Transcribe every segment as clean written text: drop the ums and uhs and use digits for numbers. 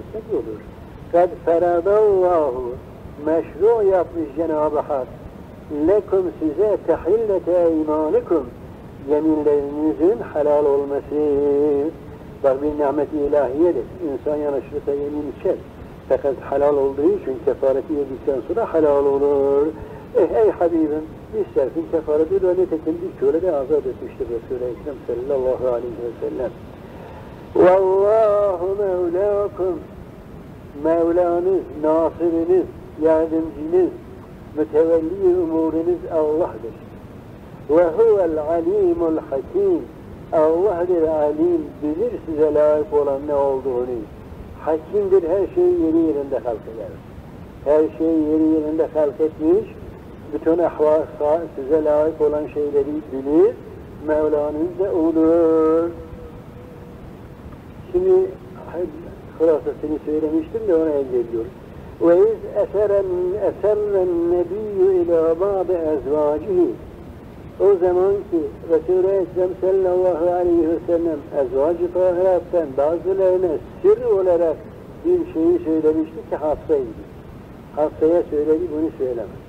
etmek olur. Kad feradallahu meşru yapmış Cenab-ı Hak. Lekum size tehillete imanikum yeminlerinizin halal olması. Bak bir nimet-i ilahiyedir. İnsan yanaşırsa yemin içer. Fakat halal olduğu için kefareti yedikten sonra halal olur. Ey Habibim, istersin kefareti öyle nitekim bir köle de azat etmiştir Resul-i Ekrem sallallahu aleyhi ve sellem. Vallahu mevlakum, Mevlanız, nasiriniz, yardımcınız, mütevelli umurunuz Allah'dır. Ve huvel alimul hakim, Allah'dır alim, bilir size layık olan ne olduğunu. Hakimdir, her şeyi yeri yerinde halk eder. Her şeyi yeri yerinde halk etmiş, bütün ahval size layık olan şeyleri bilir, Mevlanız da olur. Şimdi hılasasını söylemiştim de ona elde ediyoruz. وَاِذْ اَسَرَّ النَّبِيُّ اِلَى بَعْضِ اَزْوَاجِهِ O zaman ki Resul-i Ekrem sallallahu aleyhi ve sellem ezvacı tahirattan bazılarına sır olarak bir şeyi söylemişti ki Hafsa'ydı. Hafsa'ya söyledi, bunu söylemez.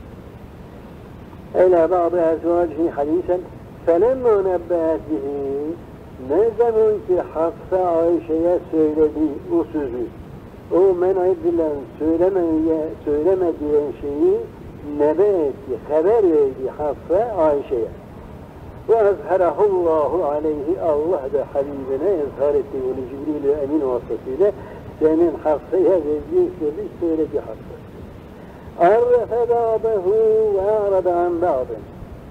اَلَى بَعْضِ اَزْوَاجِهِ حَد۪يسًا فَلَمَّا نَبَّهَتْ بِهِ Ne zaman ki Hafsa Ayşe'ye söyledi o sözü, o men edilen söylemediğin şeyi nebe etti, haber verdi Hafsa Ayşe'ye. Ve ezherahullahu aleyhi, Allah da Habibine ezhar etti, onu Cibril-i Emin vasıtasıyla senin Hafsa'ya verdiğin sözü söyledi Hafsa. Arrefe ba'dahu ve arada an ba'dın.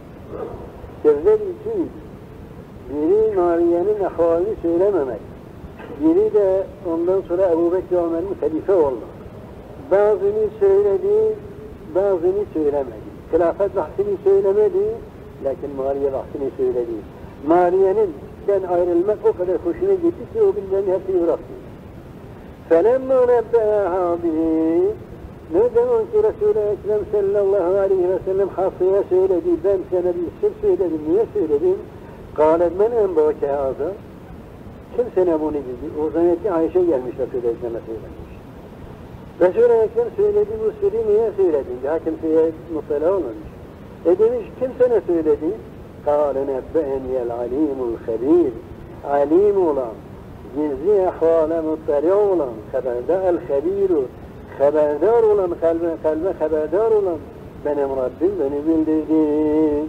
Sözler iki, biri Mariye'nin ahvalini söylememek, biri de ondan sonra Ebu Bekir Ömer'in halife olmak. Bazını söyledi, bazını söylemedi. Hilafet vahdini söylemedi, lakin Mariye vahdini söyledi. Mariye'nin ayrılmak o kadar hoşuna gitti ki o günlerin hepsini bıraktı. فَلَمَّا نَبَّهَا بِهِ Ne zaman ki Resul-i Ekrem sallallahu aleyhi ve sellem Hafsa'ya söyledi, ben sana bir sır söyledim, niye söyledim? قَالَدْ مَنْ اَنْبَوْكَ هَذَا Kim sana bunu dedi? O zannetti Ayşe gelmiş Resul-i Ekrem'e söylemiş. Resul-i Ekrem söyledi, bu sırrı niye söyledin? Daha kimseye mutlaka olmamış. Demiş, kim sana söyledi? قَالَ نَبَّأَنِيَ الْعَلِيمُ الْخَب۪يرُ Alim olan, gizli ahvale muttali olan, el-habiru, haberdar olan, kalbe haberdar olan, benim Rabbim beni bildirdi.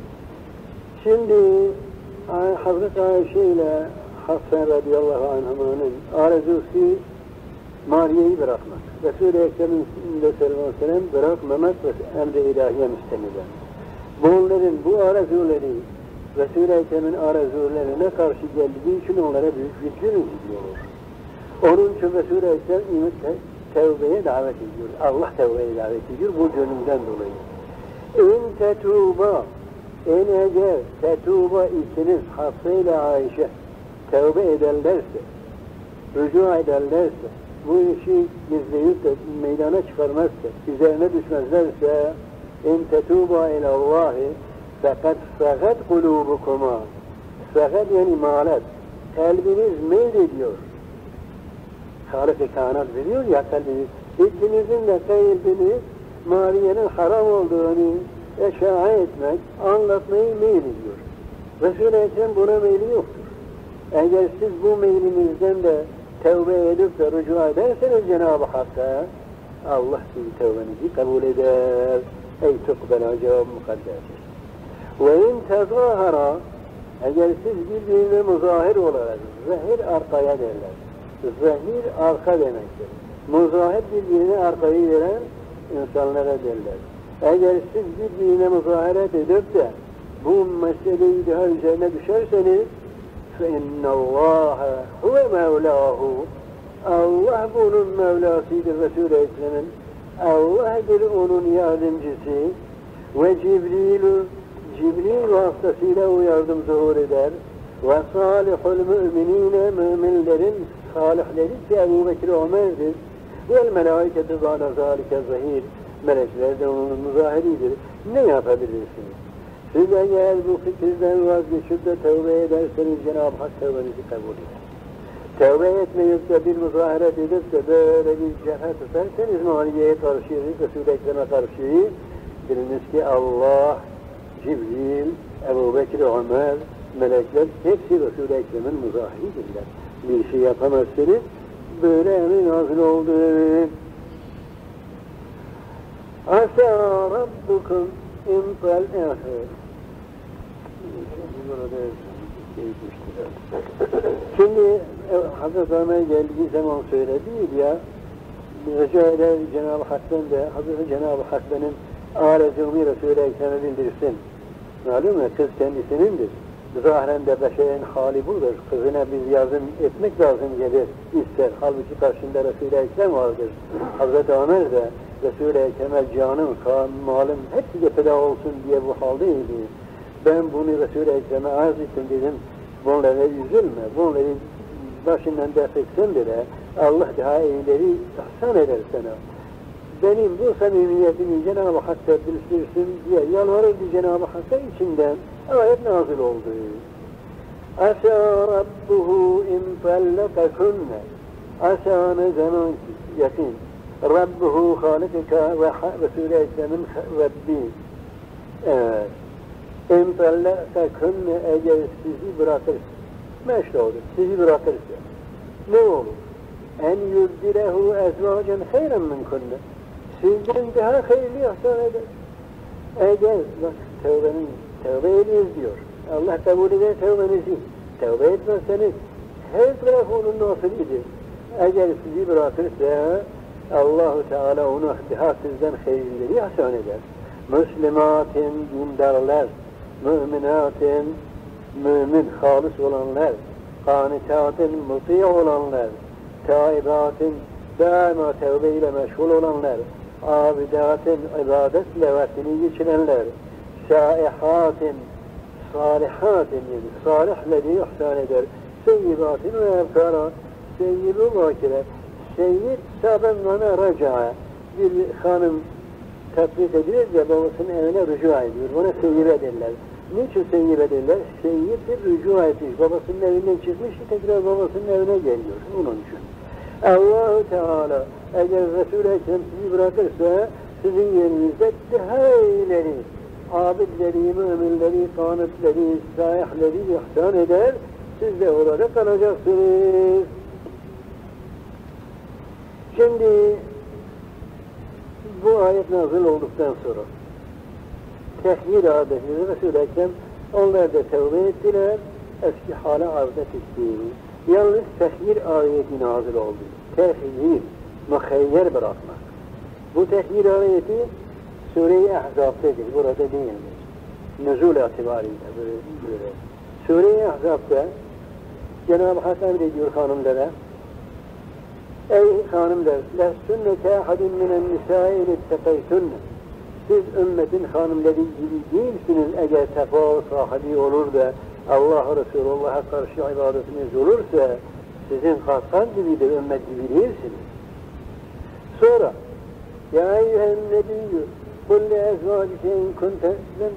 Şimdi Hazreti Ayşe ile Hafsa radıyallahu anh'ın arzusu Mariye'yi bırakmak. Resul-i Ekrem'in sallallahu aleyhi ve sellem bırakmamak ve emri ilahiye müstenilen. Bunların bu arzuları Resul-i Ekrem'in arzularına karşı geldiği için onlara büyük vicdan ediyorlar. Onun için Resul-i Ekrem tevbeye davet ediyor. Allah tevbeye davet ediyor bu gönülden dolayı. İn tetuba eğer tetuba ikiniz Hafsa ile Ayşe tevbe ederlerse, rücu ederlerse, bu işi gizleyip de meydana çıkarmazsa, üzerine düşmezlerse in tetuba ilallahi fakat fakat kulubukuma fakat yani malet kalbiniz meylediyor. Halik-i kainat biliyor ya kalbiniz. İkinizin de kalbiniz Mariye'nin haram olduğunu eşya etmek, anlatmayı meylediyor. Resul-i Ekrem buna meyli yoktur. Eğer siz bu meylinizden de tevbe edip de rücu ederseniz Cenab-ı Hakk'a Allah sizin tevbenizi kabul eder. Ey tukbela cevap mukadderdir. Ve in tezahara eğer siz birbirine muzahir olarak zahir arkaya derler. Zahir arka demektir. Muzahir birbirine arkayı veren insanlara derler. Eğer siz birbirine muzahiret edip de bu meseleyi daha üzerine düşerseniz فَاِنَّ اللّٰهَ هُوَ مَوْلَاهُ Allah bunun Mevlasıdır Resul-i Ekrem'in. Allah'dır onun yardımcısı ve Cibril vasıtasıyla o yardım zuhur eder ve salihul müminine müminlerin salihleri ki Ebu Bekir Ömer'dir vel melaiketi zâle zâlike zahir melekler de onun muzahiridir. Ne yapabilirsiniz? Siz eğer bu fikirden vazgeçip de tevbe ederseniz Cenab-ı Hak tevbenizi kabul eder. tevbe etmeyip de bir muzaharet edip de böyle bir cephe tutarsanız maliyeye karşı, Resul-i Ekrem'e karşı biliniz ki Allah, Cibril, Ebu Bekir, Ömer, melekler hepsi Resul-i Ekrem'in muzahiridirler. Bir şey yapamazsınız, böyle emin nazil oldu. Asa Rabbukum intal ahir. Şimdi Hazreti Ömer geldiği zaman söyledi ya, rica eder Cenab-ı Hak'tan da Hazreti Cenab-ı Hak'ın arezumi Resul-i Ekrem'e bildirsin. Malum ya, kız kendisinindir. Zahren de beşerin hali budur. Kızına biz yardım etmek lazım gelir, ister. Halbuki karşında Resul-i Ekrem vardır. Hazreti Ömer de Resul-i Ekrem'e canım, kan, malım hepsi de feda olsun diye bu haldeydi. Ben bunu Resul-i Ekrem'e arz ettim dedim. Bunlara üzülme, bunları başından def etsen bile Allah daha iyileri ihsan eder sana. Benim bu samimiyetimi Cenab-ı Hak'ta bildirsin diye yalvarırdı Cenab-ı Hak'ta içinden ayet nazil oldu. Asa Rabbuhu in tallakakunne. Asa ne zaman ki yakın. Rabbuhu halikaka ve Resul-i Ekrem'in Rabbi. Evet. İn tallakakunne eğer sizi bırakırsa. Meşru olur. Sizi bırakırsa. Ne olur? En yüzdirehu ezvacen hayran min kunne. Sizden daha hayırlı ihsan eder. Eğer, bak tevbe ediyoruz diyor. Allah kabul eder tevbenizi. Tevbe etmezseniz her taraf onun nasilidir. Eğer sizi bırakırsa Allah-u Teala onu daha sizden hayırları ihsan eder. Müslümatin dindarlar, müminatin mümin, halis olanlar, kanitatin muti olanlar, taibatin daima tevbe ile meşgul olanlar, abidatin ibadetle vaktini geçirenler, şaihatin, salihatin yani salihleri ihsan eder, seyyibatin ve evkara, seyyib-i vakile, seyyid sabınlana raca'a, bir hanım tatbik edilir de babasının evine rücu ediyor, ona seyyib ederler. Niçin seyyib ederler? Seyyib bir rücu etmiş, babasının evinden çıkmış, tekrar babasının evine geliyor, onun için. Allah-u Teala eğer Resul-i Ekrem sizi bırakırsa sizin yerinizde daha iyileri, abidleri, müminleri, kanıtları, sahihleri ihsan eder, siz de orada kalacaksınız. Şimdi bu ayet nazil olduktan sonra tehyir adetleri Resul-i Ekrem onlar da tevbe ettiler, eski hale arz etti. Yalnız tehyir ayeti nazil oldu. Tehyir, muhayyer bırakmak. Bu tehyir ayeti Sure-i Ahzab'tedir, burada değildir. Nüzul itibariyle böyle. Sure-i Ahzab'da Cenab-ı Hak emrediyor hanımlara, ey hanımlar, lehsünne kâhadin minen nisâin ittekaytünne. Siz ümmetin hanımları gibi değilsiniz eğer takva sahibi olur da Allah Resulullah'a karşı ibadetiniz olursa sizin kalkan gibidir, ümmet gibi değilsiniz. Sonra ya eyyühen nebiyyü kulli ezvâcike in kunte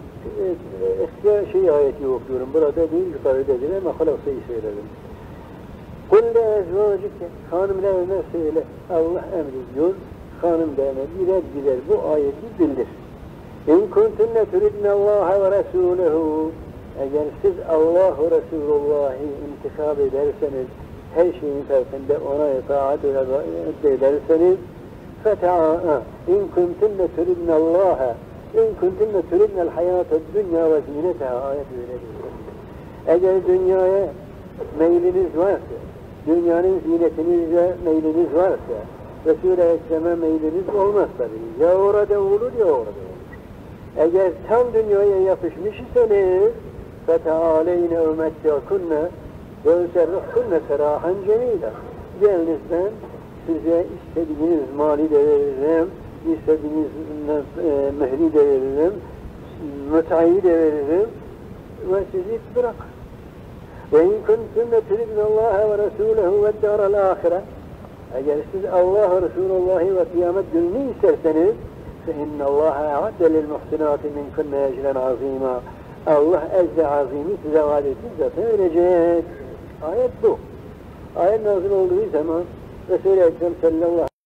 ben ayeti okuyorum, burada değil yukarıda değil ama halasayı söyledim. Kulli ezvâcike hanımlarına söyle, Allah emrediyor, hanımlarına birer birer bu ayeti bildir. İn kuntunne turidne Allah'a ve Resûlehu. Eğer siz Allah-u Resulullah'ı intikab ederseniz, her şeyin farkında ona itaat ederseniz, feta'a in kuntunne turidne Allah'a, in kuntunne turidne l-hayâte dünya ve zîneteha, ayet öyle diyor. Eğer dünyaya meyliniz varsa, dünyanın zinetinize meyliniz varsa, Resul-i Ekrem'e meyliniz olmaz tabii. Ya orada olur ya orada olur. Eğer tam dünyaya yapışmış iseniz فَتَعَالَيْنَ اُمَتَّعْكُنَّ وَاُسَرِّحْكُنَّ سَرَاحًا جَمِيلًا. Yalnız ben size istediğiniz mali de veririm, istediğiniz mehri de veririm, müteayyi de veririm ve sizi bırakın. وَاِنْ كُنْتُمْ تُرِدْنَ اللّٰهَ وَرَسُولَهُ وَالدَّارَ الْآخِرَةِ. Eğer siz Allah, Resulullah ve kıyamet gününü isterseniz فَاِنَّ اللّٰهَ اَعَدَّ لِلْمُحْسِنَاتِ مِنْكُنَّ اَجْرًا عَظِيمًا. Allah ezze azimi size vaadeti zaten verecek. Ayet bu. Ayet nazil olduğu zaman Resul-i Ekrem sallallahu